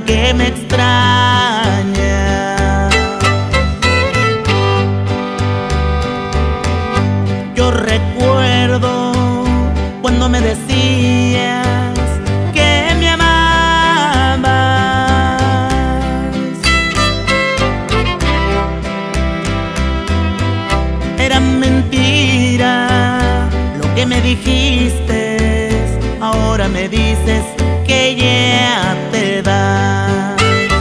que me extraña. Yo recuerdo cuando me decías que me amabas. Era mentira lo que me dijiste, ahora me dices que ya te vas.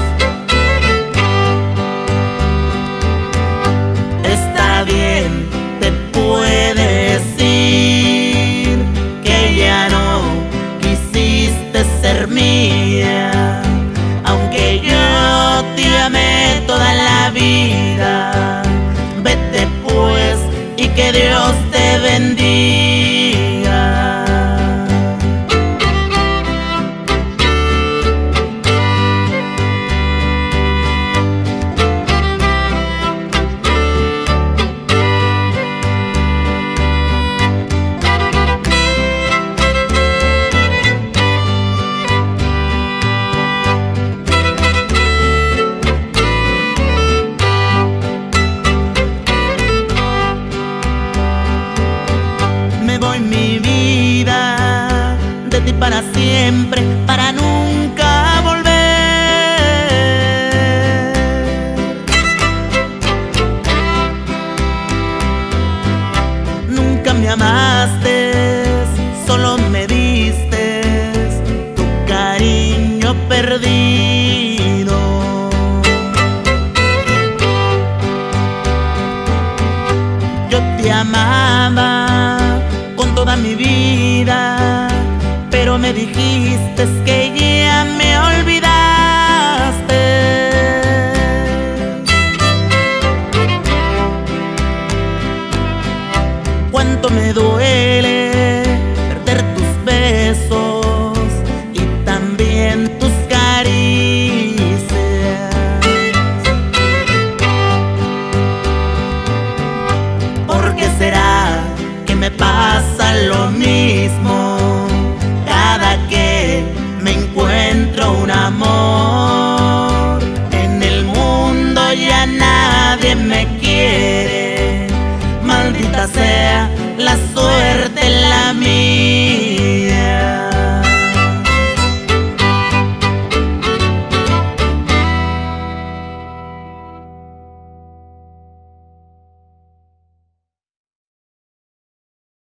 Está bien, te puedes ir, que ya no quisiste ser mía, aunque yo te amé toda la vida. Vete pues y que Dios te bendiga. Mi vida de ti para siempre, para nunca volver. Nunca me amaste, solo me diste tu cariño perdido. Yo te amaba con toda mi vida, pero me dijiste que ya me olvidaste. Cuánto me duele perder tus besos y también tus caricias. ¿Por qué será que me pasa lo mismo?